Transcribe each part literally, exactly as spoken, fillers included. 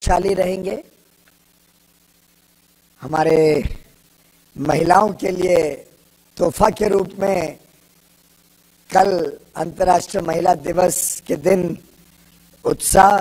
शाली रहेंगे। हमारे महिलाओं के लिए तोहफा के रूप में कल अंतर्राष्ट्रीय महिला दिवस के दिन उत्साह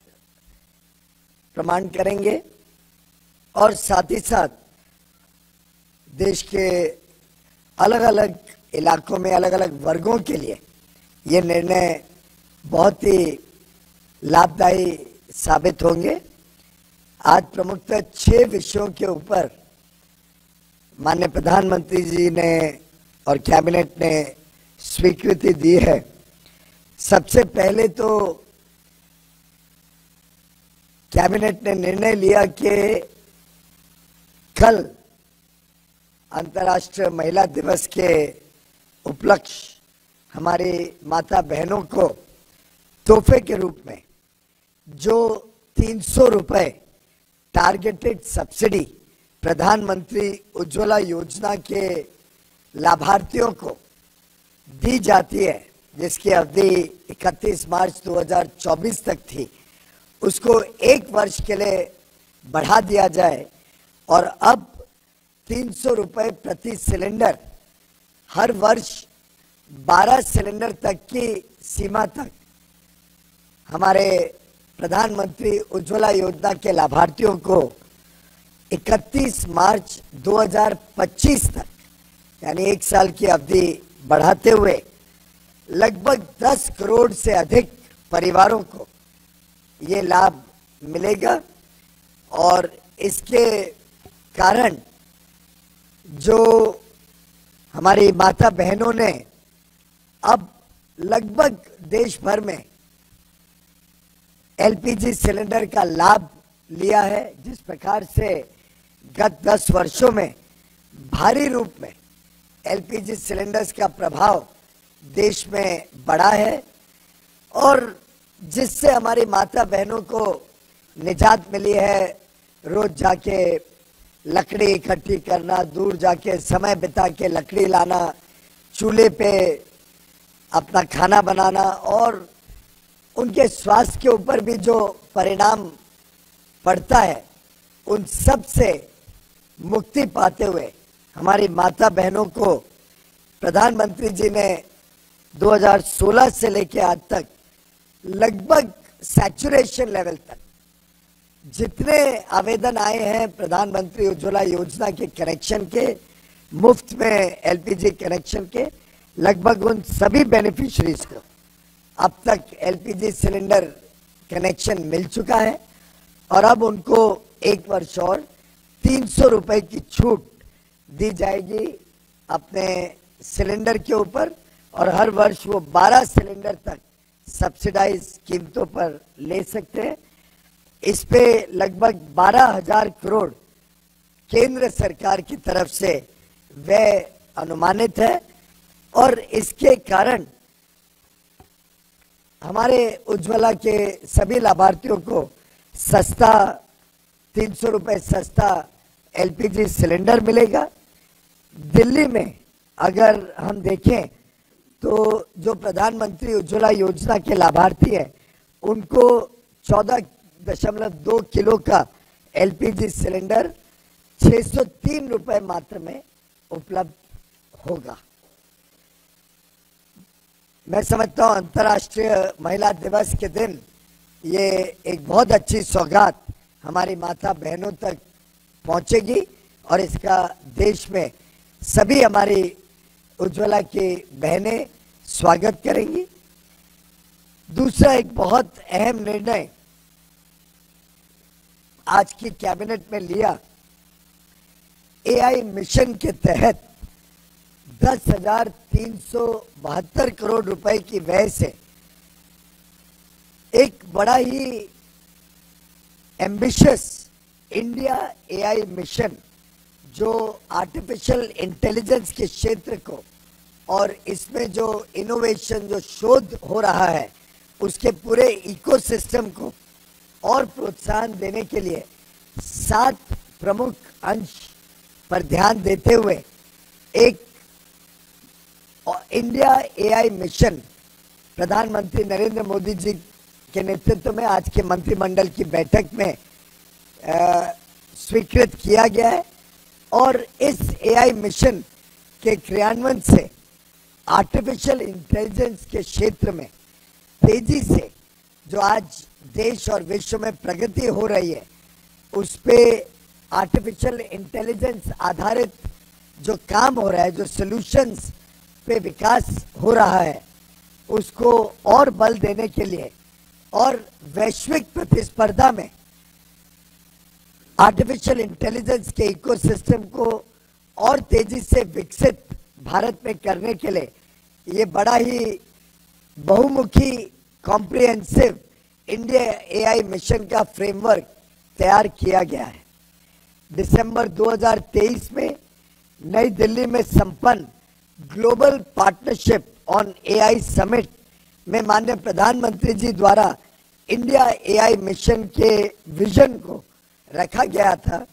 प्रमाण करेंगे और साथ ही साथ देश के अलग अलग इलाकों में अलग अलग वर्गों के लिए ये निर्णय बहुत ही लाभदायी साबित होंगे। आज प्रमुखतः छह विषयों के ऊपर माननीय प्रधानमंत्री जी ने और कैबिनेट ने स्वीकृति दी है। सबसे पहले तो कैबिनेट ने निर्णय लिया कि कल अंतर्राष्ट्रीय महिला दिवस के उपलक्ष्य हमारी माता बहनों को तोहफे के रूप में जो तीन सौ रुपए टारगेटेड सब्सिडी प्रधानमंत्री उज्ज्वला योजना के लाभार्थियों को दी जाती है, जिसकी अवधि इकतीस मार्च दो हज़ार चौबीस तक थी, उसको एक वर्ष के लिए बढ़ा दिया जाए और अब तीन सौ रुपए प्रति सिलेंडर हर वर्ष बारह सिलेंडर तक की सीमा तक हमारे प्रधानमंत्री उज्ज्वला योजना के लाभार्थियों को इकतीस मार्च दो हज़ार पच्चीस तक यानी एक साल की अवधि बढ़ाते हुए लगभग दस करोड़ से अधिक परिवारों को ये लाभ मिलेगा। और इसके कारण जो हमारी माता बहनों ने अब लगभग देश भर में एलपीजी सिलेंडर का लाभ लिया है, जिस प्रकार से गत दस वर्षों में भारी रूप में एलपीजी सिलेंडर्स का प्रभाव देश में बढ़ा है और जिससे हमारी माता बहनों को निजात मिली है। रोज जाके लकड़ी इकट्ठी करना, दूर जाके समय बिता के लकड़ी लाना, चूल्हे पे अपना खाना बनाना और उनके स्वास्थ्य के ऊपर भी जो परिणाम पड़ता है, उन सब से मुक्ति पाते हुए हमारी माता बहनों को प्रधानमंत्री जी ने दो हज़ार सोलह से लेकर आज तक लगभग सैचुरेशन लेवल तक जितने आवेदन आए हैं प्रधानमंत्री उज्ज्वला योजना के कनेक्शन के, मुफ्त में एलपीजी कनेक्शन के, लगभग उन सभी बेनिफिशियरीज को अब तक एलपीजी सिलेंडर कनेक्शन मिल चुका है और अब उनको एक वर्ष और तीन सौ रुपए की छूट दी जाएगी अपने सिलेंडर के ऊपर और हर वर्ष वो बारह सिलेंडर तक सब्सिडाइज कीमतों पर ले सकते हैं। इस पे लगभग बारह हजार करोड़ केंद्र सरकार की तरफ से व्यय अनुमानित है और इसके कारण हमारे उज्ज्वला के सभी लाभार्थियों को सस्ता तीन सौ रुपए सस्ता एलपीजी सिलेंडर मिलेगा। दिल्ली में अगर हम देखें तो जो प्रधानमंत्री उज्ज्वला योजना के लाभार्थी हैं उनको चौदह दशमलव दो किलो का एलपीजी सिलेंडर छह सौ तीन रुपए मात्र में उपलब्ध होगा। मैं समझता हूं अंतर्राष्ट्रीय महिला दिवस के दिन ये एक बहुत अच्छी सौगात हमारी माता बहनों तक पहुंचेगी और इसका देश में सभी हमारी उज्ज्वला की बहनें स्वागत करेंगी। दूसरा एक बहुत अहम निर्णय आज की कैबिनेट में लिया, एआई मिशन के तहत दस हजार तीन सौ बहत्तर करोड़ रुपए की व्यय से एक बड़ा ही एम्बिशियस इंडिया एआई मिशन जो आर्टिफिशियल इंटेलिजेंस के क्षेत्र को और इसमें जो इनोवेशन जो शोध हो रहा है उसके पूरे इकोसिस्टम को और प्रोत्साहन देने के लिए सात प्रमुख अंश पर ध्यान देते हुए एक इंडिया एआई मिशन प्रधानमंत्री नरेंद्र मोदी जी के नेतृत्व में आज के मंत्रिमंडल की बैठक में स्वीकृत किया गया है और इस एआई मिशन के क्रियान्वयन से आर्टिफिशियल इंटेलिजेंस के क्षेत्र में तेजी से जो आज देश और विश्व में प्रगति हो रही है, उस पे आर्टिफिशियल इंटेलिजेंस आधारित जो काम हो रहा है, जो सॉल्यूशंस पे विकास हो रहा है, उसको और बल देने के लिए और वैश्विक प्रतिस्पर्धा में आर्टिफिशियल इंटेलिजेंस के इकोसिस्टम को और तेजी से विकसित भारत में करने के लिए ये बड़ा ही बहुमुखी कॉम्प्रिहेंसिव इंडिया एआई मिशन का फ्रेमवर्क तैयार किया गया है। दिसंबर दो हज़ार तेईस में नई दिल्ली में संपन्न global partnership on AI summit में माननीय प्रधानमंत्री जी द्वारा इंडिया एआई मिशन के विजन को रखा गया था,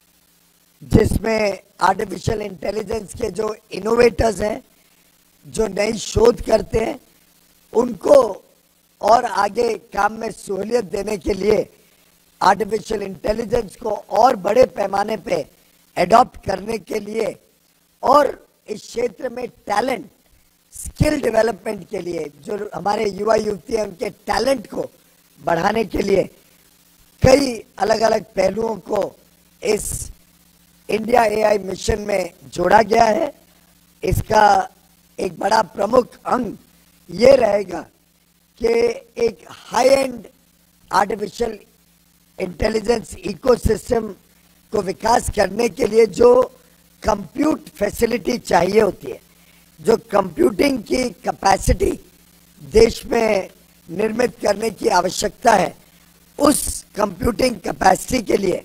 जिसमें आर्टिफिशियल इंटेलिजेंस के जो इनोवेटर्स हैं, जो नई शोध करते हैं, उनको और आगे काम में सहूलियत देने के लिए आर्टिफिशियल इंटेलिजेंस को और बड़े पैमाने पे एडॉप्ट करने के लिए और इस क्षेत्र में टैलेंट स्किल डेवलपमेंट के लिए जो हमारे युवा युवती हैं उनके टैलेंट को बढ़ाने के लिए कई अलग अलग पहलुओं को इस इंडिया एआई मिशन में जोड़ा गया है। इसका एक बड़ा प्रमुख अंग ये रहेगा कि एक high end artificial intelligence ecosystem को विकास करने के लिए जो कंप्यूट फैसिलिटी चाहिए होती है, जो कंप्यूटिंग की कैपेसिटी देश में निर्मित करने की आवश्यकता है, उस कंप्यूटिंग कैपेसिटी के लिए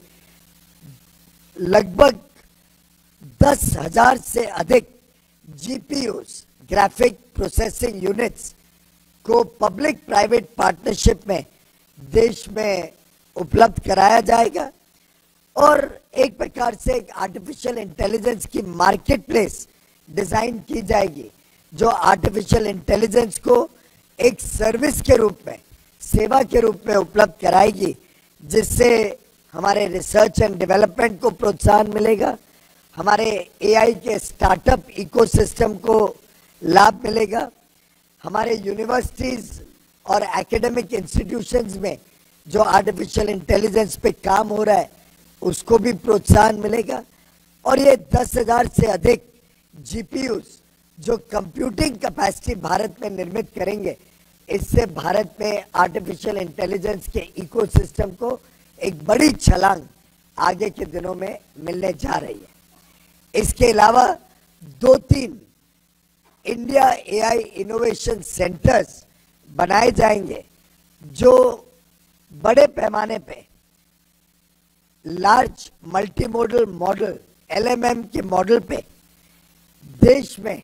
लगभग दस हजार से अधिक जीपीयूज ग्राफिक प्रोसेसिंग यूनिट्स को पब्लिक प्राइवेट पार्टनरशिप में देश में उपलब्ध कराया जाएगा और एक प्रकार से एक आर्टिफिशियल इंटेलिजेंस की मार्केट प्लेस डिजाइन की जाएगी, जो आर्टिफिशियल इंटेलिजेंस को एक सर्विस के रूप में, सेवा के रूप में उपलब्ध कराएगी, जिससे हमारे रिसर्च एंड डेवलपमेंट को प्रोत्साहन मिलेगा, हमारे एआई के स्टार्टअप इकोसिस्टम को लाभ मिलेगा, हमारे यूनिवर्सिटीज और एकेडमिक इंस्टीट्यूशंस में जो आर्टिफिशियल इंटेलिजेंस पे काम हो रहा है उसको भी प्रोत्साहन मिलेगा और ये दस हजार से अधिक जीपीयूज जो कंप्यूटिंग कैपेसिटी भारत में निर्मित करेंगे, इससे भारत में आर्टिफिशियल इंटेलिजेंस के इकोसिस्टम को एक बड़ी छलांग आगे के दिनों में मिलने जा रही है। इसके अलावा दो तीन इंडिया एआई इनोवेशन सेंटर्स बनाए जाएंगे जो बड़े पैमाने पे large multi model model LMM के मॉडल पे देश में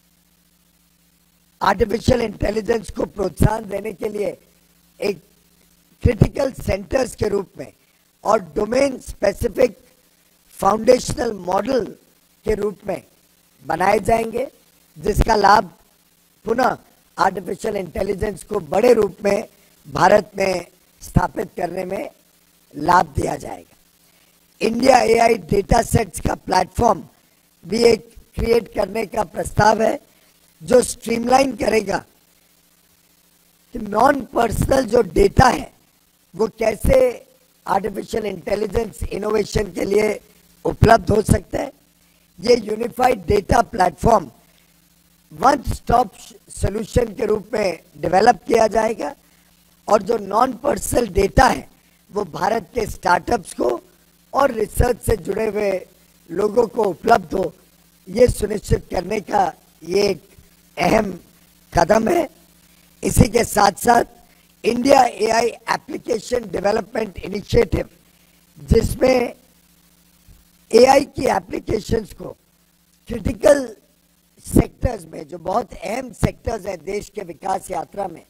आर्टिफिशियल इंटेलिजेंस को प्रोत्साहन देने के लिए एक क्रिटिकल सेंटर्स के रूप में और डोमेन स्पेसिफिक फाउंडेशनल मॉडल के रूप में बनाए जाएंगे, जिसका लाभ पुनः आर्टिफिशियल इंटेलिजेंस को बड़े रूप में भारत में स्थापित करने में लाभ दिया जाएगा। इंडिया एआई डेटा सेट्स का प्लेटफॉर्म भी एक क्रिएट करने का प्रस्ताव है, जो स्ट्रीमलाइन करेगा कि नॉन पर्सनल जो डेटा है वो कैसे आर्टिफिशियल इंटेलिजेंस इनोवेशन के लिए उपलब्ध हो सकता है। ये unified data platform one stop solution के रूप में डेवलप किया जाएगा और जो नॉन पर्सनल डेटा है वो भारत के स्टार्टअप्स को और रिसर्च से जुड़े हुए लोगों को उपलब्ध हो, ये सुनिश्चित करने का ये एक अहम कदम है। इसी के साथ साथ India AI application development initiative, जिसमें एआई की एप्लीकेशंस को क्रिटिकल सेक्टर्स में, जो बहुत अहम सेक्टर्स हैं देश के विकास यात्रा में,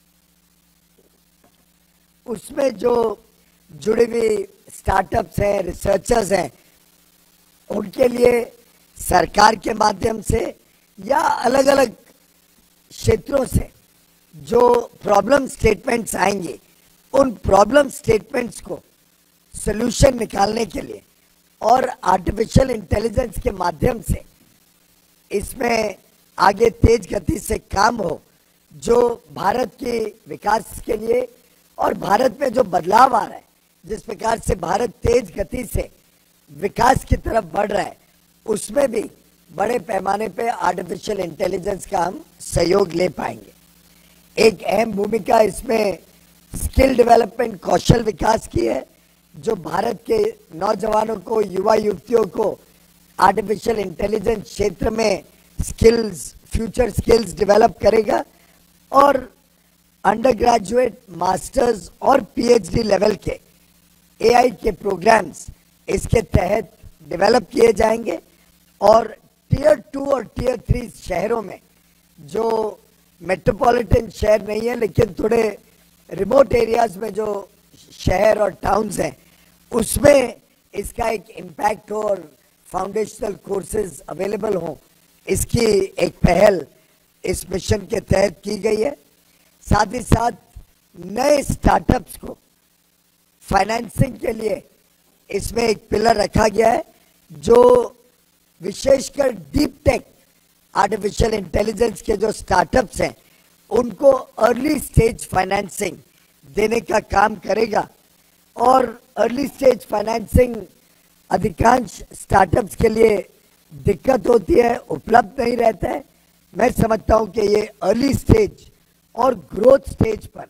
उसमें जो जुड़े हुए स्टार्टअप्स हैं, रिसर्चर्स हैं, उनके लिए सरकार के माध्यम से या अलग अलग क्षेत्रों से जो प्रॉब्लम स्टेटमेंट्स आएंगे, उन प्रॉब्लम स्टेटमेंट्स को सॉल्यूशन निकालने के लिए और आर्टिफिशियल इंटेलिजेंस के माध्यम से इसमें आगे तेज गति से काम हो, जो भारत के विकास के लिए और भारत में जो बदलाव आ रहा है, जिस प्रकार से भारत तेज गति से विकास की तरफ बढ़ रहा है, उसमें भी बड़े पैमाने पे आर्टिफिशियल इंटेलिजेंस का हम सहयोग ले पाएंगे। एक अहम भूमिका इसमें स्किल डेवलपमेंट, कौशल विकास की है, जो भारत के नौजवानों को, युवा युवतियों को आर्टिफिशियल इंटेलिजेंस क्षेत्र में स्किल्स, फ्यूचर स्किल्स डेवलप करेगा और अंडर ग्रेजुएट, मास्टर्स और पीएचडी लेवल के एआई के प्रोग्राम्स इसके तहत डेवलप किए जाएंगे और टीयर टू और टीयर थ्री शहरों में, जो मेट्रोपॉलिटन शहर नहीं है लेकिन थोड़े रिमोट एरियाज में जो शहर और टाउन्स हैं, उसमें इसका एक इम्पैक्ट हो और फाउंडेशनल कोर्सेज अवेलेबल हों, इसकी एक पहल इस मिशन के तहत की गई है। साथ ही साथ नए स्टार्टअप्स को फाइनेंसिंग के लिए इसमें एक पिलर रखा गया है, जो विशेषकर डीप टेक आर्टिफिशियल इंटेलिजेंस के जो स्टार्टअप्स हैं उनको अर्ली स्टेज फाइनेंसिंग देने का काम करेगा। और अर्ली स्टेज फाइनेंसिंग अधिकांश स्टार्टअप्स के लिए दिक्कत होती है, उपलब्ध नहीं रहता है। मैं समझता हूं कि ये अर्ली स्टेज और ग्रोथ स्टेज पर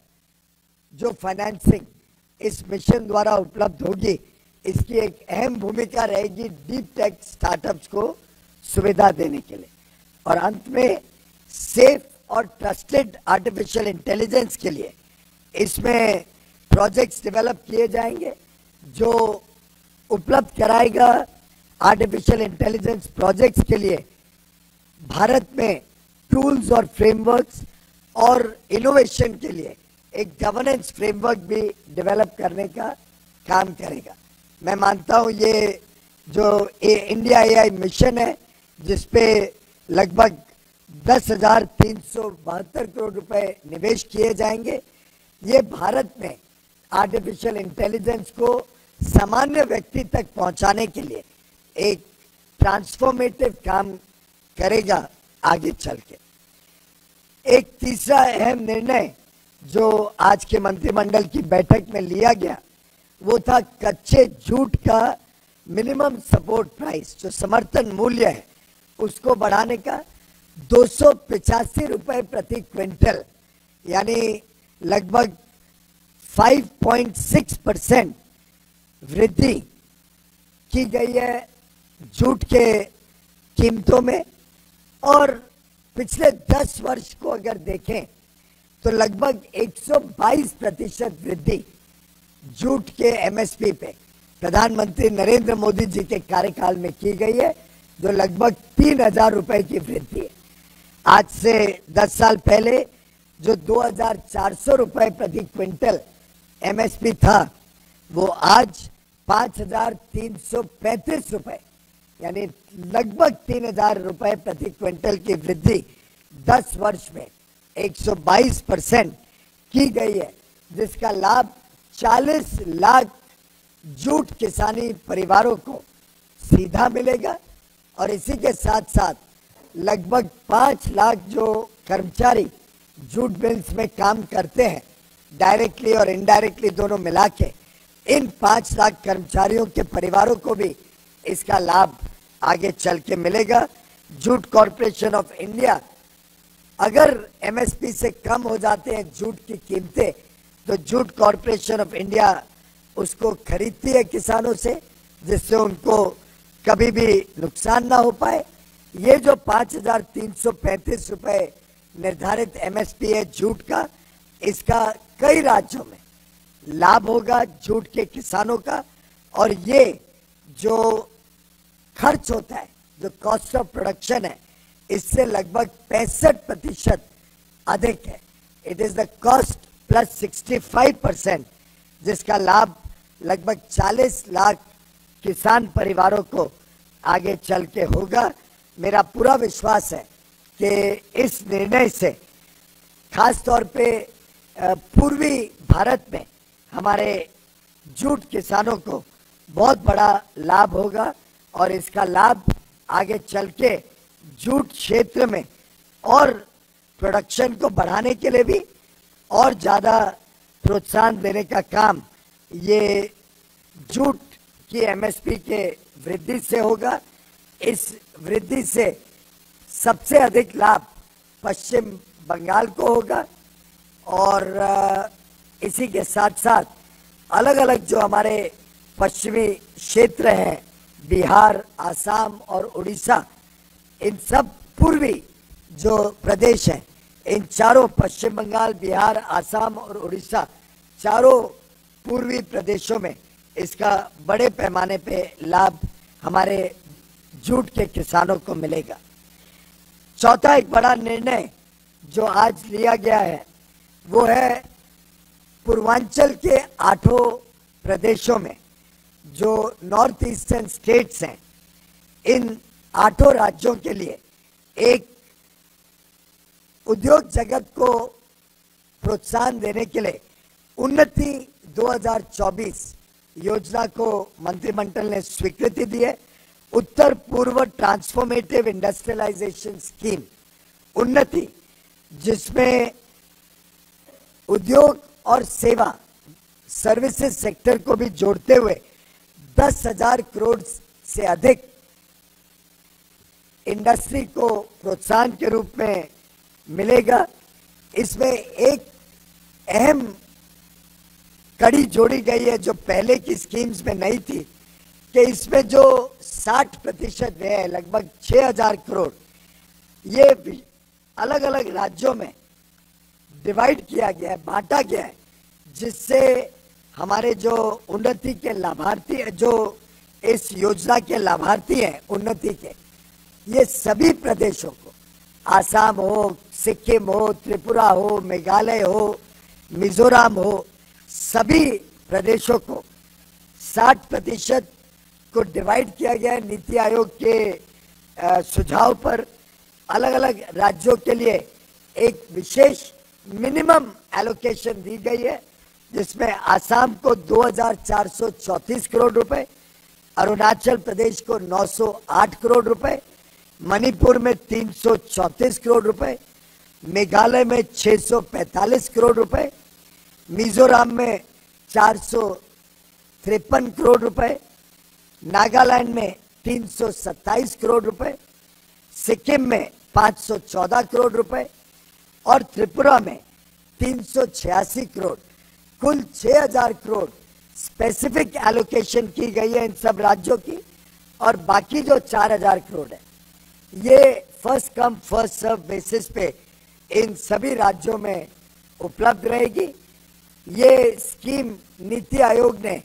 जो फाइनेंसिंग इस मिशन द्वारा उपलब्ध होगी, इसकी एक अहम भूमिका रहेगी डीप टेक स्टार्टअप्स को सुविधा देने के लिए। और अंत में सेफ और ट्रस्टेड आर्टिफिशियल इंटेलिजेंस के लिए इसमें प्रोजेक्ट्स डेवलप किए जाएंगे, जो उपलब्ध कराएगा आर्टिफिशियल इंटेलिजेंस प्रोजेक्ट्स के लिए भारत में टूल्स और फ्रेमवर्क्स और इनोवेशन के लिए एक गवर्नेंस फ्रेमवर्क भी डेवलप करने का काम करेगा। मैं मानता हूं ये जो ए, इंडिया एआई मिशन है, जिसपे लगभग दस हजार तीन सौ बहत्तर करोड़ रुपए निवेश किए जाएंगे, ये भारत में आर्टिफिशियल इंटेलिजेंस को सामान्य व्यक्ति तक पहुंचाने के लिए एक ट्रांसफॉर्मेटिव काम करेगा आगे चल के। एक तीसरा अहम निर्णय जो आज के मंत्रिमंडल की बैठक में लिया गया, वो था कच्चे जूट का मिनिमम सपोर्ट प्राइस, जो समर्थन मूल्य है, उसको बढ़ाने का दो सौ पिचासी रुपए प्रति क्विंटल, यानी लगभग पाँच पॉइंट छह परसेंट वृद्धि की गई है जूट के कीमतों में। और पिछले दस वर्ष को अगर देखें तो लगभग एक सौ बाईस प्रतिशत वृद्धि जूट के एमएसपी पे प्रधानमंत्री नरेंद्र मोदी जी के कार्यकाल में की गई है, जो लगभग तीन हजार रुपए की वृद्धि है। आज से दस साल पहले जो दो हजार चार सौ रुपए प्रति क्विंटल एमएसपी था, वो आज पांच हजार तीन सौ पैंतीस रुपए, यानी लगभग तीन हजार रुपए प्रति क्विंटल की वृद्धि दस वर्ष में एक सौ बाईस परसेंट की गई है, जिसका लाभ चालीस लाख जूट किसानी परिवारों को सीधा मिलेगा। और इसी के साथ साथ लगभग पांच लाख जो कर्मचारी जूट मिल्स में काम करते हैं, डायरेक्टली और इनडायरेक्टली दोनों मिला के, इन पांच लाख कर्मचारियों के परिवारों को भी इसका लाभ आगे चल के मिलेगा। जूट कॉरपोरेशन ऑफ इंडिया, अगर एमएसपी से कम हो जाते हैं जूट की कीमतें, तो जूट कॉरपोरेशन ऑफ इंडिया उसको खरीदती है किसानों से, जिससे उनको कभी भी नुकसान ना हो पाए। ये जो पांच हजार तीन सौ पैंतीस रुपए निर्धारित एमएसपी है जूट का, इसका कई राज्यों में लाभ होगा जूट के किसानों का। और ये जो खर्च होता है, जो कॉस्ट ऑफ प्रोडक्शन है, इससे लगभग पैंसठ प्रतिशत अधिक है। It is the cost plus sixty five percent, जिसका लाभ लगभग चालीस लाख किसान परिवारों को आगे चल के होगा। मेरा पूरा विश्वास है कि इस निर्णय से खास तौर पे पूर्वी भारत में हमारे जूट किसानों को बहुत बड़ा लाभ होगा और इसका लाभ आगे चल के जूट क्षेत्र में और प्रोडक्शन को बढ़ाने के लिए भी और ज़्यादा प्रोत्साहन देने का काम ये जूट की एमएसपी के वृद्धि से होगा। इस वृद्धि से सबसे अधिक लाभ पश्चिम बंगाल को होगा और इसी के साथ साथ अलग अलग जो हमारे पश्चिमी क्षेत्र हैं, बिहार, आसाम और उड़ीसा, इन सब पूर्वी जो प्रदेश हैं, इन चारों पश्चिम बंगाल, बिहार, आसाम और उड़ीसा, चारों पूर्वी प्रदेशों में इसका बड़े पैमाने पे लाभ हमारे जूट के किसानों को मिलेगा। चौथा एक बड़ा निर्णय जो आज लिया गया है वो है पूर्वांचल के आठों प्रदेशों में जो नॉर्थ ईस्टर्न स्टेट्स हैं, इन आठों राज्यों के लिए एक उद्योग जगत को प्रोत्साहन देने के लिए उन्नति दो हज़ार चौबीस योजना को मंत्रिमंडल ने स्वीकृति दी है। उत्तर पूर्व ट्रांसफॉर्मेटिव इंडस्ट्रियलाइजेशन स्कीम उन्नति, जिसमें उद्योग और सेवा सर्विसेज सेक्टर को भी जोड़ते हुए दस हजार करोड़ से अधिक इंडस्ट्री को प्रोत्साहन के रूप में मिलेगा। इसमें एक अहम कड़ी जोड़ी गई है जो पहले की स्कीम्स में नहीं थी कि इसमें जो साठ प्रतिशत है, लगभग छह हजार करोड़, ये अलग अलग राज्यों में डिवाइड किया गया है, बांटा गया है, जिससे हमारे जो उन्नति के लाभार्थी, जो इस योजना के लाभार्थी हैं उन्नति के, ये सभी प्रदेशों को, आसाम हो, सिक्किम हो, त्रिपुरा हो, मेघालय हो, मिजोरम हो, सभी प्रदेशों को साठ प्रतिशत को डिवाइड किया गया है नीति आयोग के सुझाव पर। अलग अलग राज्यों के लिए एक विशेष मिनिमम एलोकेशन दी गई है, जिसमें आसाम को दो हज़ार चार सौ चौंतीस करोड़ रुपए, अरुणाचल प्रदेश को नौ सौ आठ करोड़ रुपए, मणिपुर में तीन सौ चौंतीस करोड़ रुपए, मेघालय में छह सौ पैंतालीस करोड़ रुपए, मिजोरम में चार सौ तिरपन करोड़ रुपए, नागालैंड में तीन सौ सत्ताईस करोड़ रुपए, सिक्किम में पाँच सौ चौदह करोड़ रुपए और त्रिपुरा में तीन सौ छियासी करोड़, कुल छह हजार करोड़ स्पेसिफिक एलोकेशन की गई है इन सब राज्यों की। और बाकी जो चार हजार करोड़ है ये first come first serve basis पे इन सभी राज्यों में उपलब्ध रहेगी। ये स्कीम नीति आयोग ने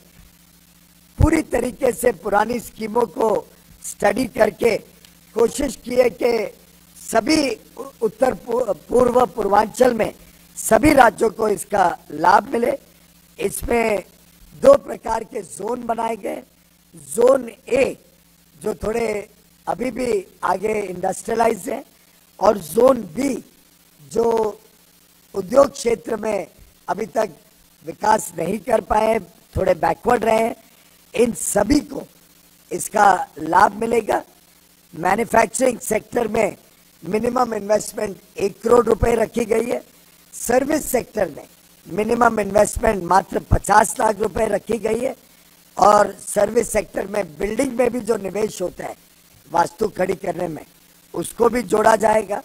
पूरी तरीके से पुरानी स्कीमों को स्टडी करके कोशिश की है कि सभी उत्तर पूर्व पूर्वांचल में सभी राज्यों को इसका लाभ मिले। इसमें दो प्रकार के जोन बनाए गए, जोन ए जो थोड़े अभी भी आगे इंडस्ट्रियलाइज है और जोन बी जो उद्योग क्षेत्र में अभी तक विकास नहीं कर पाए, थोड़े बैकवर्ड रहे हैं, इन सभी को इसका लाभ मिलेगा। मैन्युफैक्चरिंग सेक्टर में मिनिमम इन्वेस्टमेंट एक करोड़ रुपए रखी गई है। सर्विस सेक्टर में मिनिमम इन्वेस्टमेंट मात्र पचास लाख रुपए रखी गई है और सर्विस सेक्टर में बिल्डिंग में भी जो निवेश होता है वास्तु खड़ी करने में, उसको भी जोड़ा जाएगा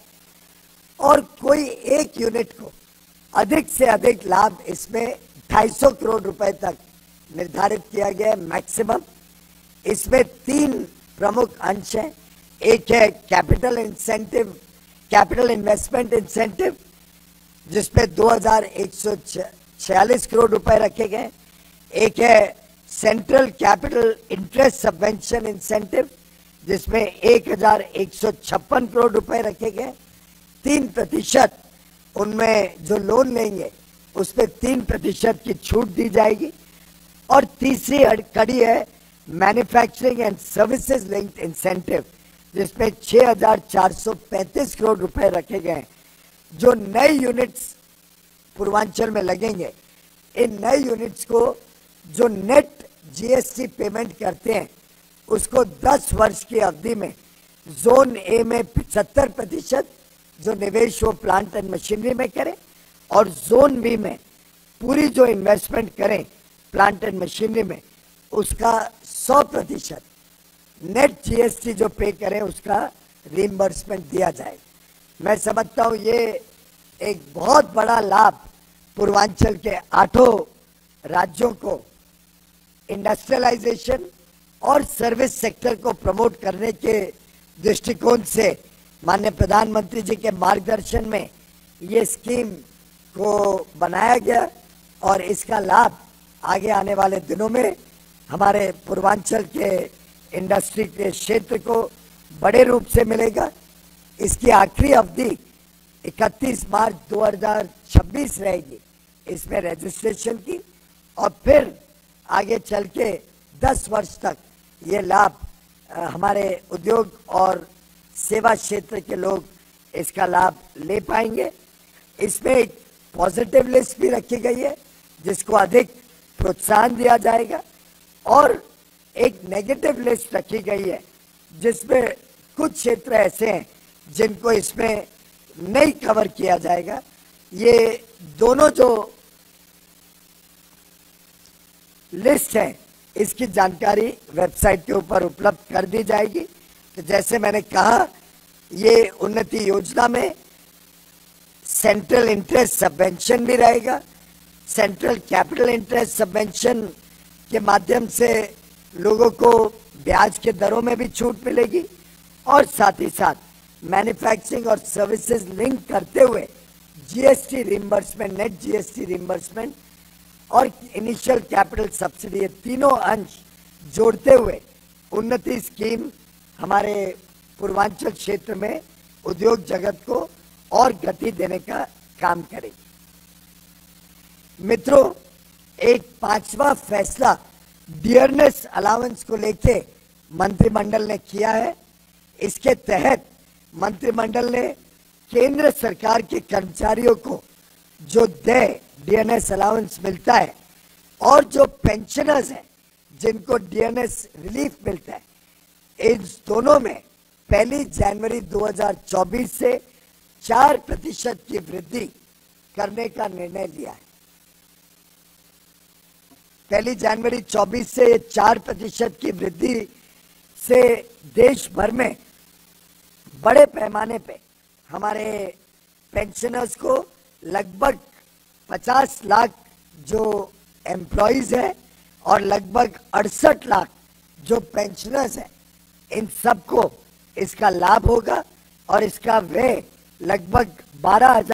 और कोई एक यूनिट को अधिक से अधिक लाभ इसमें ढाई सौ करोड़ रुपए तक निर्धारित किया गया है मैक्सिमम। इसमें तीन प्रमुख अंश हैं। एक है capital incentive, capital investment incentive, जिसपे दो हज़ार एक सौ छियालीस करोड़ रुपए रखे गए। एक है central capital interest subvention incentive, जिसमें एक हज़ार एक सौ छप्पन करोड़ रुपए रखे गए। तीन प्रतिशत उनमें जो लोन लेंगे उसपे तीन प्रतिशत की छूट दी जाएगी। और तीसरी कड़ी है manufacturing and services linked incentive, जिसमें छह हजार चार सौ पैंतीस करोड़ रुपए रखे गए। जो नए यूनिट्स पूर्वांचल में लगेंगे, इन नए यूनिट्स को जो नेट जीएसटी पेमेंट करते हैं उसको दस वर्ष की अवधि में जोन ए में पचहत्तर प्रतिशत जो निवेश वो प्लांट एंड मशीनरी में करें, और जोन बी में पूरी जो इन्वेस्टमेंट करें प्लांट एंड मशीनरी में उसका सौ प्रतिशत नेट जीएसटी जो पे करें उसका रिइंबर्समेंट दिया जाए। मैं समझता हूँ ये एक बहुत बड़ा लाभ पूर्वांचल के आठों राज्यों को इंडस्ट्रियलाइजेशन और सर्विस सेक्टर को प्रमोट करने के दृष्टिकोण से माननीय प्रधानमंत्री जी के मार्गदर्शन में ये स्कीम को बनाया गया, और इसका लाभ आगे आने वाले दिनों में हमारे पूर्वांचल के इंडस्ट्री के क्षेत्र को बड़े रूप से मिलेगा। इसकी आखिरी अवधि इकतीस मार्च दो हज़ार छब्बीस रहेगी इसमें रजिस्ट्रेशन की, और फिर आगे चल के दस वर्ष तक ये लाभ हमारे उद्योग और सेवा क्षेत्र के लोग इसका लाभ ले पाएंगे। इसमें एक पॉजिटिव लिस्ट भी रखी गई है जिसको अधिक प्रोत्साहन दिया जाएगा, और एक नेगेटिव लिस्ट रखी गई है जिसमें कुछ क्षेत्र ऐसे हैं जिनको इसमें नहीं कवर किया जाएगा। ये दोनों जो लिस्ट है इसकी जानकारी वेबसाइट के ऊपर उपलब्ध कर दी जाएगी। तो जैसे मैंने कहा, ये उन्नति योजना में सेंट्रल इंटरेस्ट सबवेंशन भी रहेगा। सेंट्रल कैपिटल इंटरेस्ट सबवेंशन के माध्यम से लोगों को ब्याज के दरों में भी छूट मिलेगी, और साथ ही साथ मैन्युफैक्चरिंग और सर्विसेज लिंक करते हुए GST reimbursement, net GST reimbursement और इनिशियल कैपिटल सब्सिडी, ये तीनों अंश जोड़ते हुए उन्नति स्कीम हमारे पूर्वांचल क्षेत्र में उद्योग जगत को और गति देने का काम करेगी। मित्रों, एक पांचवा फैसला डियरनेस अलाउंस को लेके मंत्रिमंडल ने किया है। इसके तहत मंत्रिमंडल ने केंद्र सरकार के कर्मचारियों को जो दे डियरनेस अलाउंस मिलता है, और जो पेंशनर्स हैं जिनको डियरनेस रिलीफ मिलता है, इन दोनों में पहली जनवरी दो हज़ार चौबीस से चार प्रतिशत की वृद्धि करने का निर्णय लिया है। पहली जनवरी चौबीस से चार प्रतिशत की वृद्धि से देश भर में बड़े पैमाने पे हमारे पेंशनर्स को लगभग पचास लाख जो एम्प्लॉइज हैं और लगभग अड़सठ लाख जो पेंशनर्स हैं, इन सबको इसका लाभ होगा, और इसका व्यय लगभग बारह हजार